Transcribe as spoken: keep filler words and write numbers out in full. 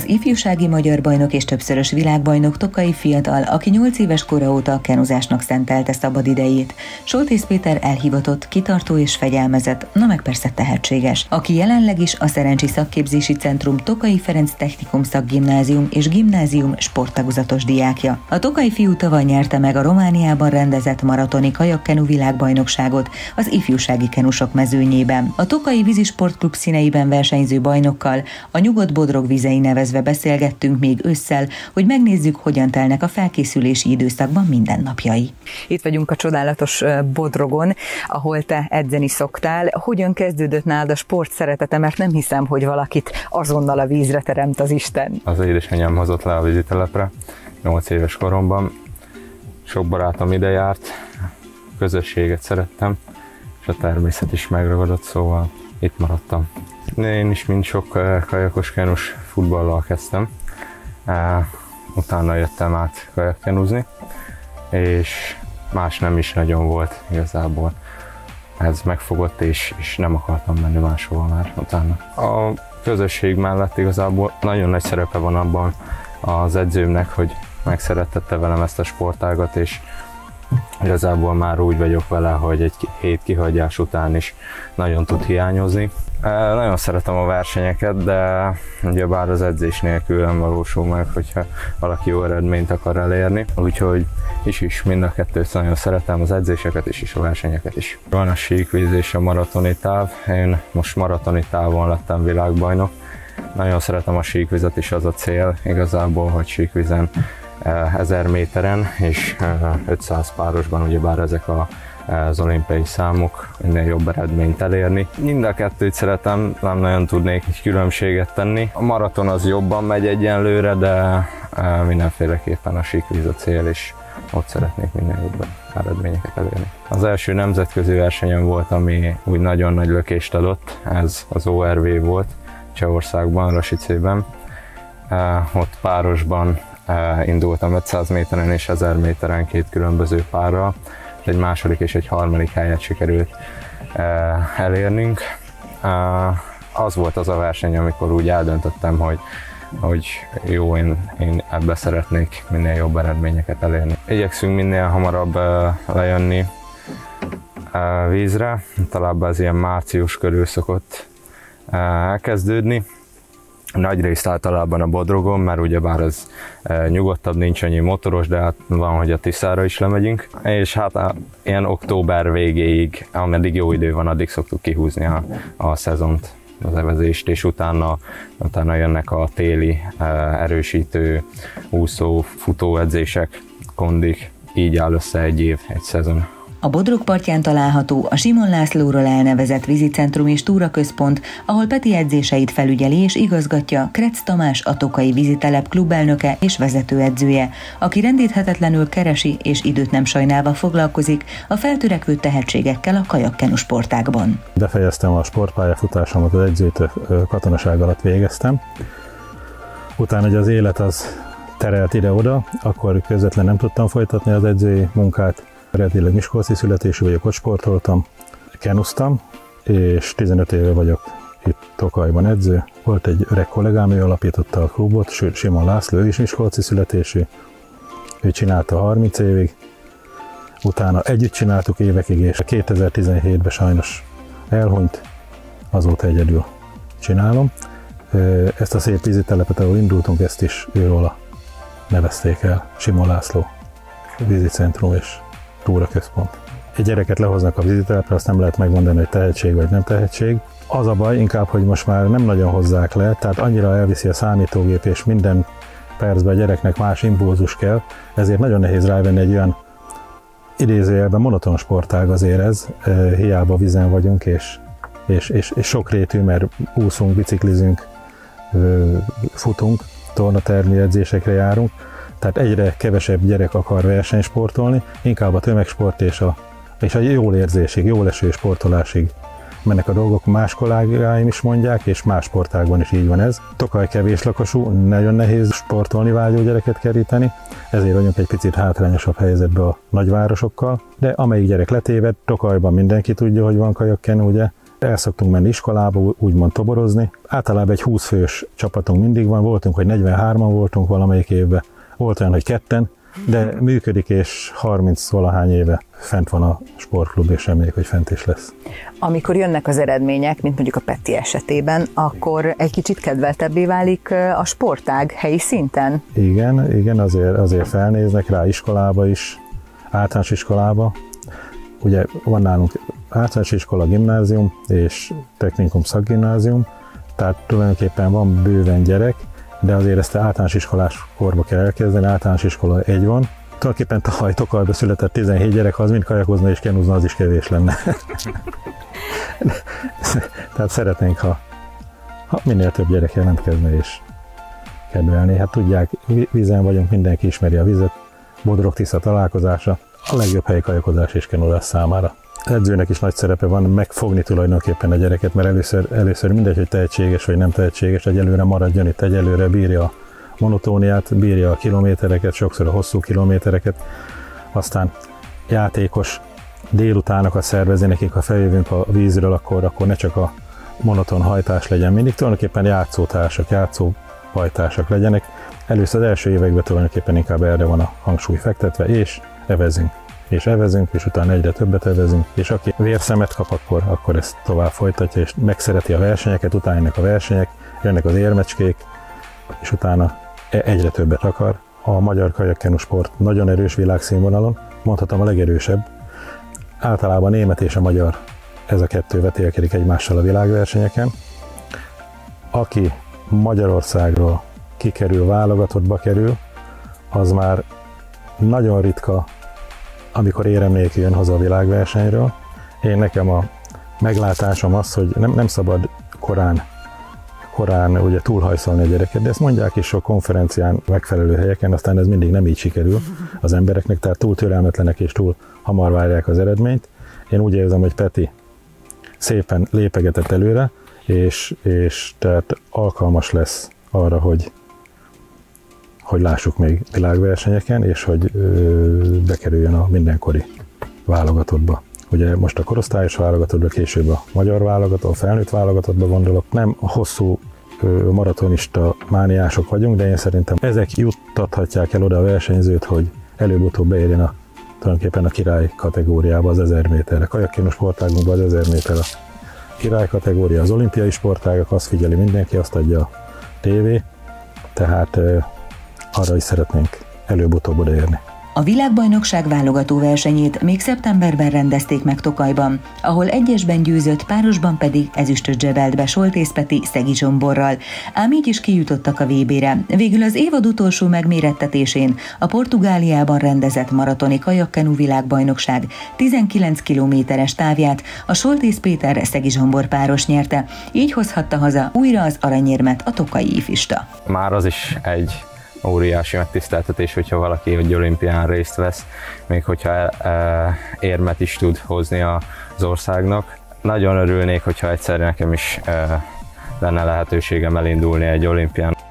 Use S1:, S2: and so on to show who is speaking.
S1: ifjúsági magyar bajnok és többszörös világbajnok Tokai fiatal, aki nyolc éves kora óta a kenuzásnak szentelte szabadidejét. Soltész Péter elhivatott, kitartó és fegyelmezett, na meg persze tehetséges, aki jelenleg is a Szerencsi Szakképzési Centrum Tokai Ferenc Technikum Szakgimnázium és Gimnázium sporttagozatos diákja. A tokai fiú tavaly nyerte meg a Romániában rendezett maratoni kajakkenu világbajnokságot az ifjúsági kenusok mezőnyében. A Tokai Vízisportklub színeiben versenyző bajnokkal, a Nyugodt-Bodrog vizei nevezve beszélgettünk még ősszel, hogy megnézzük, hogyan telnek a felkészülési időszakban mindennapjai. Itt vagyunk a csodálatos Bodrogon, ahol te edzeni szoktál. Hogyan kezdődött nálad a sport szeretete, mert nem hiszem, hogy valakit azonnal a vízre teremt az Isten.
S2: Az édesanyám hozott le a vízitelepre, nyolc éves koromban. Sok barátom ide járt, közösséget szerettem, és a természet is megragadott, szóval itt maradtam. Én is mind sok kajakos kenus futballal kezdtem, utána jöttem át kajakkenuzni, és más nem is nagyon volt igazából. Ez megfogott, és, és nem akartam menni máshova már utána. A közösség mellett igazából nagyon nagy szerepe van abban az edzőmnek, hogy megszerettette velem ezt a sportágat, és igazából már úgy vagyok vele, hogy egy hét kihagyás után is nagyon tud hiányozni. Nagyon szeretem a versenyeket, de ugyebár az edzés nélkül nem valósul meg, hogyha valaki jó eredményt akar elérni. Úgyhogy is is mind a kettőt nagyon szeretem, az edzéseket is, és a versenyeket is. Van a síkvíz és a maratoni táv. Én most maratoni távon lettem világbajnok. Nagyon szeretem a síkvizet is, az a cél igazából, hogy síkvizen ezer méteren és ötszáz párosban, ugyebár ezek a az olimpiai számok, minél jobb eredményt elérni. Mind a kettőt szeretem, nem nagyon tudnék egy különbséget tenni. A maraton az jobban megy egyenlőre, de mindenféleképpen a síkvíz a cél, és ott szeretnék minél jobb eredményeket elérni. Az első nemzetközi versenyen volt, ami úgy nagyon nagy lökést adott, ez az o er vé volt, Csehországban, Rasicében. Ott párosban indultam ötszáz méteren és ezer méteren két különböző párral. Egy második és egy harmadik helyet sikerült uh, elérnünk. Uh, az volt az a verseny, amikor úgy eldöntöttem, hogy, hogy jó, én, én ebbe szeretnék minél jobb eredményeket elérni. Igyekszünk minél hamarabb uh, lejönni uh, vízre, talán ez ilyen március körül szokott uh, elkezdődni. Nagy részt általában a Bodrogon, mert ugyebár ez e, nyugodtabb, nincs annyi motoros, de hát van, hogy a Tiszára is lemegyünk. És hát a, ilyen október végéig, ameddig jó idő van, addig szoktuk kihúzni a, a szezont, az evezést, és utána, utána jönnek a téli e, erősítő, úszó, futóedzések, kondik, így áll össze egy év, egy szezon.
S1: A Bodrog partján található a Simon Lászlóról elnevezett vízicentrum és túraközpont, ahol Peti edzéseit felügyeli és igazgatja Kretz Tamás, a Tokai vízitelep klubelnöke és vezetőedzője, aki rendíthetetlenül keresi és időt nem sajnálva foglalkozik a feltörekvő tehetségekkel a kajakkenu sportágban.
S3: Befejeztem a sportpályafutásomat, az edzőt katonaság alatt végeztem. Utána, hogy az élet az terelt ide-oda, akkor közvetlen nem tudtam folytatni az edzői munkát. Eredetileg miskolci születésű vagyok, ott sportoltam, kenuztam, és tizenöt éve vagyok itt Tokajban edző. Volt egy öreg kollégám, ő alapította a klubot, sőt Simon László, ő is miskolci születésű. Ő csinálta harminc évig, utána együtt csináltuk évekig, és kétezer-tizenhétben sajnos elhunyt, azóta egyedül csinálom. Ezt a szép vízitelepet, ahol indultunk, ezt is őróla nevezték el, Simon László vízicentrum és túraközpont. Egy gyereket lehoznak a vízitelepre, azt nem lehet megmondani, hogy tehetség vagy nem tehetség. Az a baj inkább, hogy most már nem nagyon hozzák le, tehát annyira elviszi a számítógép, és minden percben a gyereknek más impulzus kell, ezért nagyon nehéz rávenni egy olyan idézőjelben monoton sportág azért ez, hiába vízen vagyunk, és, és, és, és sokrétű, mert úszunk, biciklizünk, futunk, tornatermi edzésekre járunk, tehát egyre kevesebb gyerek akar versenysportolni, inkább a tömegsport és a, és a jól érzésig, jól eső sportolásig mennek a dolgok. Más kollégáim is mondják, és más sportágban is így van ez. Tokaj kevés lakosú, nagyon nehéz sportolni vágyó gyereket keríteni, ezért vagyunk egy picit hátrányosabb helyzetben a nagyvárosokkal, de amelyik gyerek letéved, Tokajban mindenki tudja, hogy van kajakkenu, ugye, El szoktunk menni iskolába, úgymond toborozni. Általában egy húsz fős csapatunk mindig van, voltunk, hogy negyvenhárman voltunk valamelyik évben, volt olyan, hogy ketten, de működik, és harminc-valahány éve fent van a sportklub, és reméljük, hogy fent is lesz.
S4: Amikor jönnek az eredmények, mint mondjuk a Peti esetében, akkor egy kicsit kedveltebbé válik a sportág helyi szinten?
S3: Igen, igen, azért, azért felnéznek rá iskolába is, általános iskolába. Ugye van nálunk általános iskola, gimnázium és technikum szakgimnázium, tehát tulajdonképpen van bőven gyerek, de azért ezt általános iskolás korba kell elkezdeni, általános iskola egy van. Tulajdonképpen tavaly Tokajba született tizenhét gyerek, ha az mind kajakozna és kenuzna, az is kevés lenne. Tehát szeretnénk, ha, ha minél több gyerek jelentkezne és kedvelni. Hát tudják, vízen vagyunk, mindenki ismeri a vizet, Bodrog-Tisza találkozása, a legjobb hely kajakozás és kenuzás számára. Az edzőnek is nagy szerepe van megfogni tulajdonképpen a gyereket, mert először, először mindegy, hogy tehetséges vagy nem tehetséges, egyelőre maradjon itt, egyelőre bírja a monotóniát, bírja a kilométereket, sokszor a hosszú kilométereket, aztán játékos délutánokat szervezni nekik, ha feljövünk a vízről, akkor, akkor ne csak a monoton hajtás legyen mindig, tulajdonképpen játszótársak, játszópajtársak legyenek. Először az első években tulajdonképpen inkább erre van a hangsúly fektetve, és evezünk. és evezünk, és utána egyre többet evezünk, és aki vérszemet kap, akkor, akkor ezt tovább folytatja, és megszereti a versenyeket, utána jönnek a versenyek, jönnek az érmecskék, és utána egyre többet akar. A magyar kajakkenu sport nagyon erős világszínvonalon, mondhatom a legerősebb. Általában a német és a magyar, ez a kettő vetélkedik egymással a világversenyeken. Aki Magyarországról kikerül, válogatottba kerül, az már nagyon ritka, amikor érem nélkül jön haza a világversenyről. Én nekem a meglátásom az, hogy nem, nem szabad korán, korán ugye túlhajszolni a gyereket, de ezt mondják is sok konferencián, megfelelő helyeken, aztán ez mindig nem így sikerül az embereknek, tehát túl türelmetlenek és túl hamar várják az eredményt. Én úgy érzem, hogy Peti szépen lépegetett előre, és, és tehát alkalmas lesz arra, hogy hogy lássuk még világversenyeken, és hogy ö, bekerüljön a mindenkori válogatottba. Ugye most a korosztályos válogatottba, később a magyar válogatott, a felnőtt válogatottba gondolok. Nem hosszú ö, maratonista mániások vagyunk, de én szerintem ezek juttathatják el oda a versenyzőt, hogy előbb-utóbb beérjen a, tulajdonképpen a király kategóriába, az ezer méterre. Kajakkenu sportágunkban az ezer méter a király kategória, az olimpiai sportágak, azt figyeli mindenki, azt adja a tévé, tehát ö, arra is szeretnénk előbb-utóbb odaérni.
S1: A világbajnokság válogató versenyét még szeptemberben rendezték meg Tokajban, ahol egyesben győzött, párosban pedig ezüstöt zsebelt be Soltész Peti Szegi Zsomborral, ám így is kijutottak a vé bére. Végül az évad utolsó megmérettetésén a Portugáliában rendezett maratoni kajakkenu világbajnokság tizenkilenc kilométeres távját a Soltész Péter Szegi Zsombor páros nyerte, így hozhatta haza újra az aranyérmet a tokaji ifista.
S2: Már az is egy óriási megtiszteltetés, hogyha valaki egy olimpián részt vesz, még hogyha e, érmet is tud hozni az országnak. Nagyon örülnék, hogyha egyszer nekem is e, lenne lehetőségem elindulni egy olimpián.